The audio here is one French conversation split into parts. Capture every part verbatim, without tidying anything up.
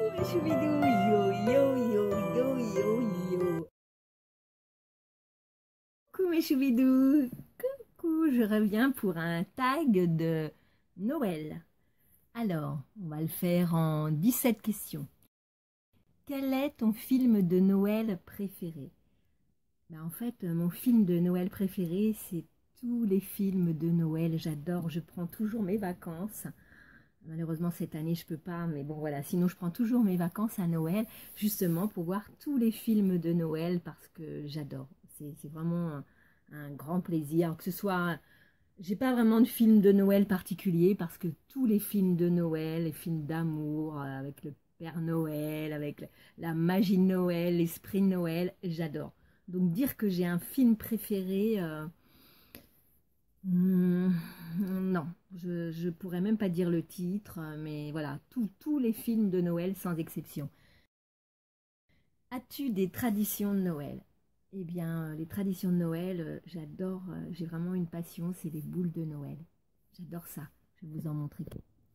mes choubidous, yo yo yo yo yo yo. Coucou mes choubidous, coucou, je reviens pour un tag de Noël. Alors, on va le faire en dix-sept questions. Quel est ton film de Noël préféré? Ben, en fait, mon film de Noël préféré, c'est tous les films de Noël. J'adore, je prends toujours mes vacances. Malheureusement, cette année, je peux pas, mais bon, voilà. Sinon, je prends toujours mes vacances à Noël, justement pour voir tous les films de Noël, parce que j'adore. C'est vraiment un, un grand plaisir. Que ce soit... J'ai pas vraiment de film de Noël particulier, parce que tous les films de Noël, les films d'amour, avec le Père Noël, avec la magie de Noël, l'esprit de Noël, j'adore. Donc, dire que j'ai un film préféré... Euh, Mmh, non, je ne pourrais même pas dire le titre, mais voilà, tous les films de Noël sans exception. As-tu des traditions de Noël? Eh bien, les traditions de Noël, j'adore, j'ai vraiment une passion, c'est les boules de Noël. J'adore ça, je vais vous en montrer.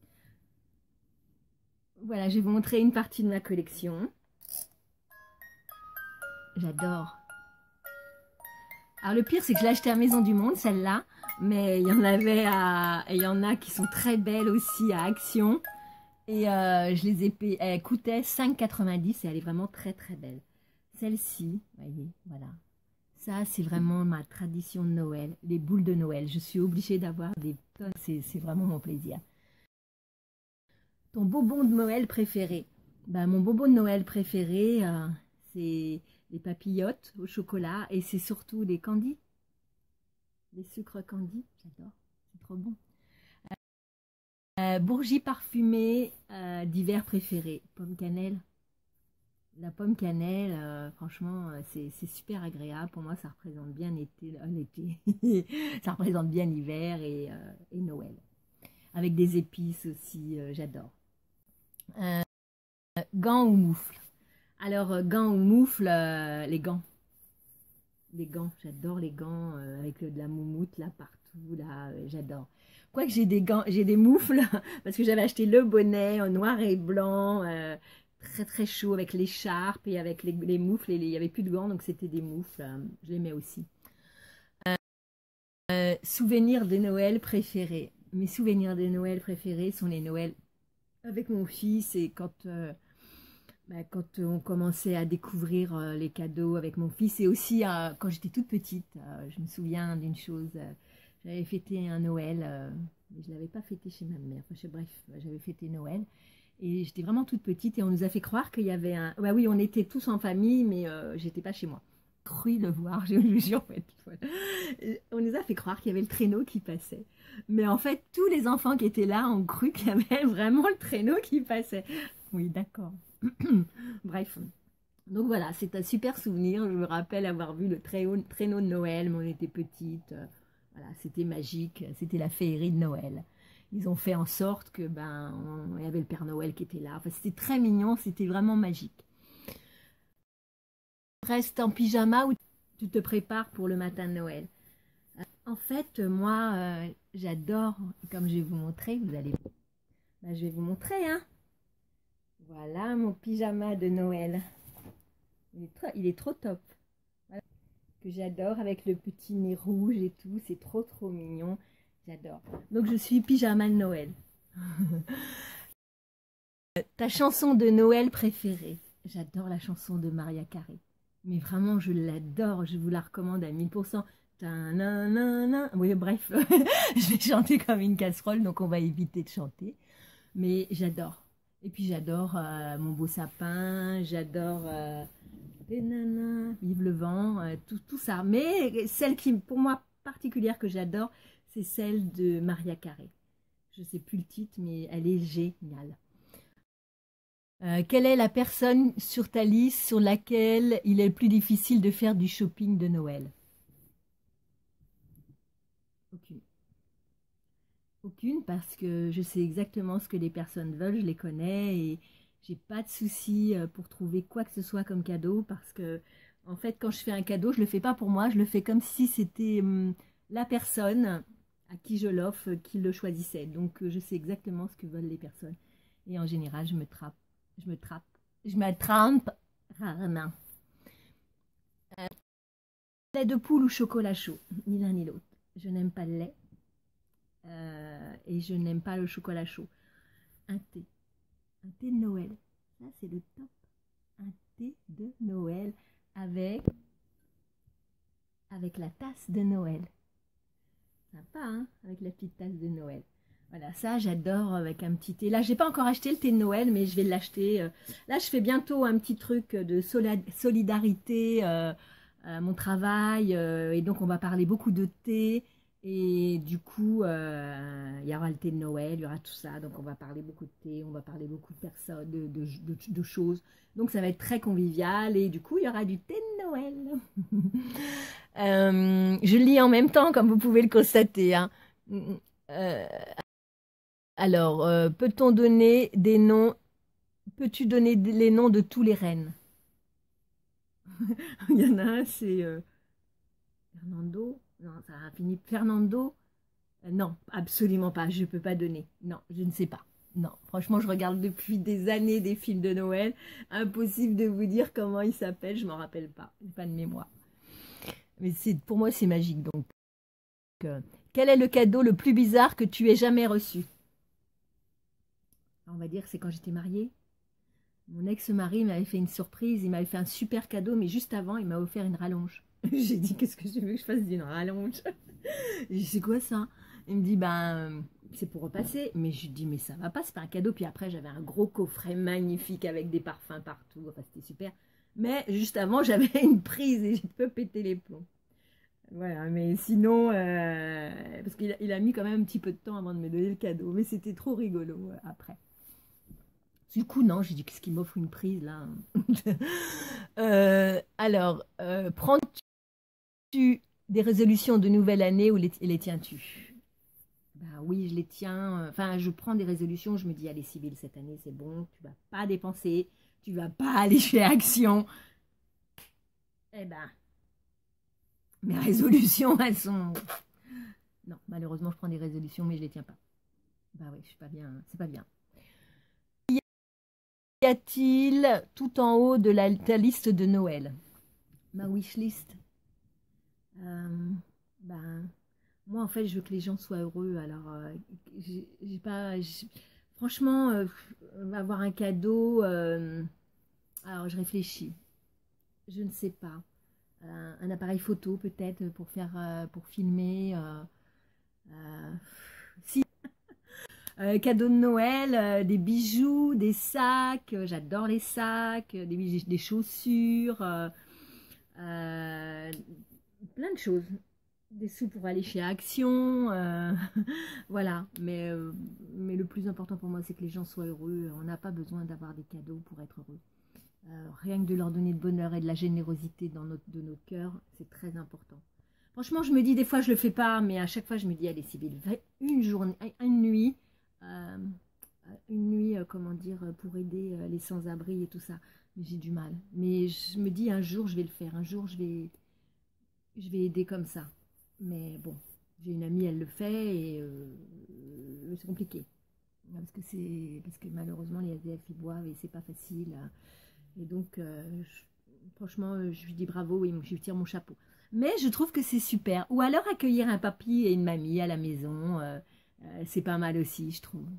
Voilà, je vais vous montrer une partie de ma collection. J'adore. Alors le pire, c'est que je l'ai acheté à Maison du Monde, celle-là. Mais il y en avait à... il y en a qui sont très belles aussi à Action. Et euh, je les ai payées, elle coûtait cinq quatre-vingt-dix et elle est vraiment très très belle. Celle-ci, voyez, voilà. Ça, c'est vraiment ma tradition de Noël, les boules de Noël. Je suis obligée d'avoir des tonnes, c'est vraiment mon plaisir. Ton bonbon de Noël préféré? Ben, mon bonbon de Noël préféré, euh, c'est les papillotes au chocolat et c'est surtout les candies. Les sucres candy, j'adore, c'est trop bon. Euh, bourgie parfumée euh, d'hiver préféré, pomme cannelle. La pomme cannelle, euh, franchement, euh, c'est super agréable. Pour moi, ça représente bien l'été, euh, ça représente bien l'hiver et, euh, et Noël. Avec des épices aussi, euh, j'adore. Euh, gants ou moufles? Alors, euh, gants ou moufles, euh, les gants. Les gants, j'adore les gants euh, avec de la moumoute là partout, là, euh, j'adore. Quoique j'ai des gants, j'ai des moufles parce que j'avais acheté le bonnet en noir et blanc, euh, très très chaud avec l'écharpe et avec les, les moufles. Et il n'y avait plus de gants, donc c'était des moufles. Euh, je l'aimais aussi. Euh, euh, souvenirs de Noël préférés. Mes souvenirs de Noël préférés sont les Noëls avec mon fils et quand... Euh, Bah, quand on commençait à découvrir euh, les cadeaux avec mon fils et aussi euh, quand j'étais toute petite, euh, je me souviens d'une chose, euh, j'avais fêté un Noël, euh, mais je ne l'avais pas fêté chez ma mère, enfin, bref, j'avais fêté Noël et j'étais vraiment toute petite et on nous a fait croire qu'il y avait un... Bah oui, on était tous en famille, mais euh, j'étais pas chez moi. Cru le voir, je vous jure. En fait. On nous a fait croire qu'il y avait le traîneau qui passait. Mais en fait, tous les enfants qui étaient là ont cru qu'il y avait vraiment le traîneau qui passait. Oui, d'accord. Bref, donc voilà, c'est un super souvenir. Je me rappelle avoir vu le traîneau, traîneau de Noël, mais on était petite. Voilà, c'était magique, c'était la féerie de Noël. Ils ont fait en sorte que ben, on, il y avait le Père Noël qui était là. Enfin, c'était très mignon, c'était vraiment magique. Reste en pyjama ou tu te prépares pour le matin de Noël? En fait, moi, euh, j'adore, comme je vais vous montrer, vous allez, ben, je vais vous montrer, hein. Voilà mon pyjama de Noël. Il est trop, il est trop top. Voilà. Que j'adore avec le petit nez rouge et tout. C'est trop trop mignon. J'adore. Donc je suis pyjama de Noël. Ta chanson de Noël préférée? J'adore la chanson de Maria Carey. Mais vraiment, je l'adore. Je vous la recommande à mille pour cent. Oui, bref. Je vais chanter comme une casserole, donc on va éviter de chanter. Mais j'adore. Et puis j'adore euh, mon beau sapin, j'adore euh, les nanas, vive le vent, euh, tout, tout ça. Mais celle qui, pour moi, particulière que j'adore, c'est celle de Maria Carey. Je ne sais plus le titre, mais elle est géniale. Euh, quelle est la personne sur ta liste sur laquelle il est le plus difficile de faire du shopping de Noël? Aucune. Aucune, parce que je sais exactement ce que les personnes veulent, je les connais et j'ai pas de souci pour trouver quoi que ce soit comme cadeau parce que, en fait, quand je fais un cadeau, je le fais pas pour moi, je le fais comme si c'était hum, la personne à qui je l'offre qui le choisissait. Donc, je sais exactement ce que veulent les personnes et en général, je me trappe Je me trappe. Je me trempe rarement. Euh, lait de poule ou chocolat chaud, ni l'un ni l'autre. Je n'aime pas le lait euh, et je n'aime pas le chocolat chaud. Un thé. Un thé de Noël. Ça, c'est le top. Un thé de Noël avec, avec la tasse de Noël. Sympa, hein, avec la petite tasse de Noël. Voilà, ça, j'adore avec un petit thé. Là, j'ai pas encore acheté le thé de Noël, mais je vais l'acheter. Là, je fais bientôt un petit truc de solidarité euh, à mon travail. Euh, et donc, on va parler beaucoup de thé. Et du coup, euh, il y aura le thé de Noël, il y aura tout ça. Donc, on va parler beaucoup de thé, on va parler beaucoup de personnes, de, de, de, de choses. Donc, ça va être très convivial. Et du coup, il y aura du thé de Noël. euh, je lis en même temps, comme vous pouvez le constater. Hein. Euh, alors, euh, peut-on donner des noms? Peux-tu donner les noms de tous les rennes? Il y en a un, c'est euh, Fernando. Non, ça a fini. Fernando. Euh, non, absolument pas. Je ne peux pas donner. Non, je ne sais pas. Non, franchement, je regarde depuis des années des films de Noël. Impossible de vous dire comment il s'appelle. Je ne m'en rappelle pas. Je n'ai pas de mémoire. Mais pour moi, c'est magique. Donc, euh, quel est le cadeau le plus bizarre que tu aies jamais reçu? On va dire que c'est quand j'étais mariée. Mon ex-mari m'avait fait une surprise. Il m'avait fait un super cadeau, mais juste avant, il m'a offert une rallonge. J'ai dit, qu'est-ce que je veux que je fasse d'une rallonge? J'ai dit, c'est quoi ça? Il me dit, ben, c'est pour repasser. Mais je lui dis, mais ça va pas, c'est pas un cadeau. Puis après, j'avais un gros coffret magnifique avec des parfums partout. Enfin, c'était super. Mais juste avant, j'avais une prise et j'ai peu pété les plombs. Voilà, mais sinon, euh, parce qu'il a, il a mis quand même un petit peu de temps avant de me donner le cadeau. Mais c'était trop rigolo euh, après. Du coup, non, j'ai dit, qu'est-ce qu'il m'offre une prise là? euh, Alors, euh, prends-tu des résolutions de nouvelle année ou les, les tiens-tu? Ben oui, je les tiens. Enfin, je prends des résolutions, je me dis, allez, Sybille, cette année, c'est bon, tu vas pas dépenser, tu vas pas aller chez Action. Eh ben, mes résolutions, elles sont... Non, malheureusement, je prends des résolutions, mais je les tiens pas. Ben oui, je suis pas bien, c'est pas bien. Y a-t-il tout en haut de la, ta liste de Noël? Ma wishlist. Euh, ben, moi, en fait, je veux que les gens soient heureux. Alors, euh, j'ai pas. Franchement, euh, avoir un cadeau. Euh, alors, je réfléchis. Je ne sais pas. Euh, un appareil photo, peut-être, pour faire, euh, pour filmer. Euh, euh, si. Euh, cadeau de Noël, euh, des bijoux, des sacs. Euh, J'adore les sacs, des, des chaussures. Euh, euh, plein de choses. Des sous pour aller chez Action, euh, voilà. Mais, euh, mais le plus important pour moi, c'est que les gens soient heureux. On n'a pas besoin d'avoir des cadeaux pour être heureux. Euh, rien que de leur donner de bonheur et de la générosité dans notre, de nos cœurs, c'est très important. Franchement, je me dis, des fois, je le fais pas, mais à chaque fois, je me dis, allez, Sybille, une journée, une nuit, euh, une nuit, euh, comment dire, pour aider euh, les sans-abri et tout ça. Mais j'ai du mal. Mais je me dis, un jour, je vais le faire. Un jour, je vais, je vais aider comme ça. Mais bon, j'ai une amie, elle le fait et euh, c'est compliqué. Parce que, c'est, parce que malheureusement, les S D F, ils boivent et c'est pas facile. Et donc, euh, je, franchement, je lui dis bravo et je lui tire mon chapeau. Mais je trouve que c'est super. Ou alors accueillir un papy et une mamie à la maison, euh, euh, c'est pas mal aussi, je trouve.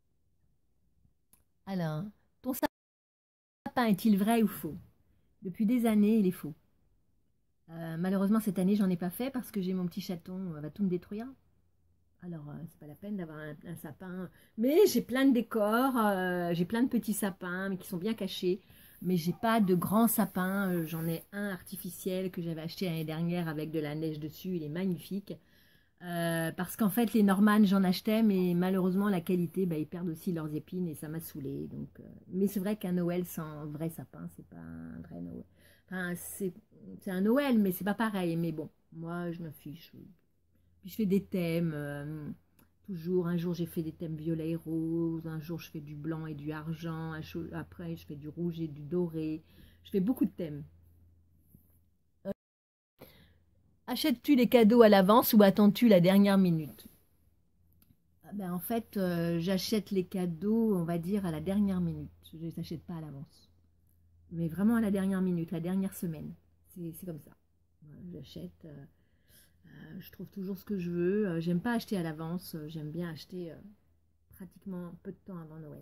Alors, ton sapin est-il vrai ou faux? Depuis des années, il est faux. Euh, malheureusement, cette année, j'en ai pas fait parce que j'ai mon petit chaton, elle va tout me détruire. Alors, euh, c'est pas la peine d'avoir un, un sapin. Mais j'ai plein de décors, euh, j'ai plein de petits sapins, mais qui sont bien cachés. Mais j'ai pas de grands sapins. Euh, J'en ai un artificiel que j'avais acheté l'année dernière avec de la neige dessus. Il est magnifique. Euh, parce qu'en fait, les Norman, j'en achetais, mais malheureusement, la qualité, bah, ils perdent aussi leurs épines et ça m'a saoulée. Donc, euh, mais c'est vrai qu'un Noël sans vrai sapin, c'est pas un vrai Noël. Enfin, c'est un Noël, mais c'est pas pareil. Mais bon, moi, je me fiche. Puis je fais des thèmes, euh, toujours, un jour j'ai fait des thèmes violet et rose, un jour je fais du blanc et du argent, après je fais du rouge et du doré, je fais beaucoup de thèmes. Euh, Achètes-tu les cadeaux à l'avance ou attends-tu la dernière minute? Ben, en fait, euh, j'achète les cadeaux, on va dire, à la dernière minute. Je ne les achète pas à l'avance. Mais vraiment à la dernière minute, la dernière semaine. C'est comme ça. J'achète, euh, euh, je trouve toujours ce que je veux. Euh, J'aime pas acheter à l'avance. euh, J'aime bien acheter euh, pratiquement peu de temps avant Noël.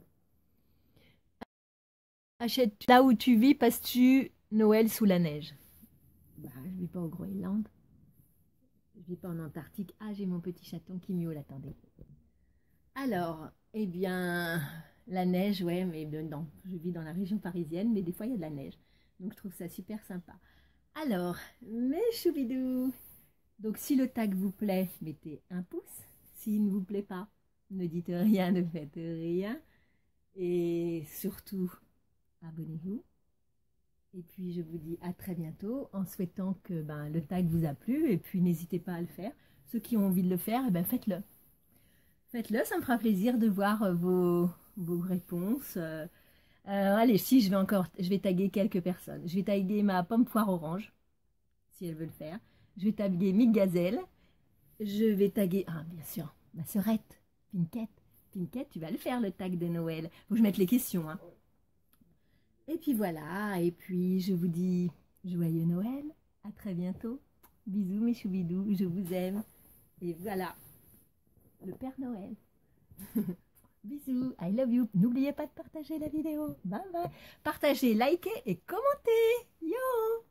Achète là où tu vis, passes-tu Noël sous la neige? Bah, je vis pas au Groenland. Je vis pas en Antarctique. Ah, j'ai mon petit chaton qui miaule, attendez. Alors, eh bien, la neige, ouais, mais non, je vis dans la région parisienne, mais des fois il y a de la neige. Donc je trouve ça super sympa. Alors, mes choubidous. Donc si le tag vous plaît, mettez un pouce. S'il ne vous plaît pas, ne dites rien, ne faites rien. Et surtout, abonnez-vous. Et puis je vous dis à très bientôt en souhaitant que ben, le tag vous a plu. Et puis n'hésitez pas à le faire. Ceux qui ont envie de le faire, eh ben, faites-le. Faites-le, ça me fera plaisir de voir vos, vos réponses. Euh, euh, allez, si je vais encore, je vais taguer quelques personnes. Je vais taguer ma pomme poire orange, si elle veut le faire. Je vais taguer Mick Gazelle. Je vais taguer, ah bien sûr, ma sœurette, Pinkette. Pinkette, tu vas le faire le tag de Noël. Faut que je mette les questions. Hein. Et puis voilà, et puis je vous dis joyeux Noël, à très bientôt. Bisous mes choubidous, je vous aime. Et voilà, le Père Noël. Bisous, I love you. N'oubliez pas de partager la vidéo. Bye bye. Partagez, likez et commentez. Yo!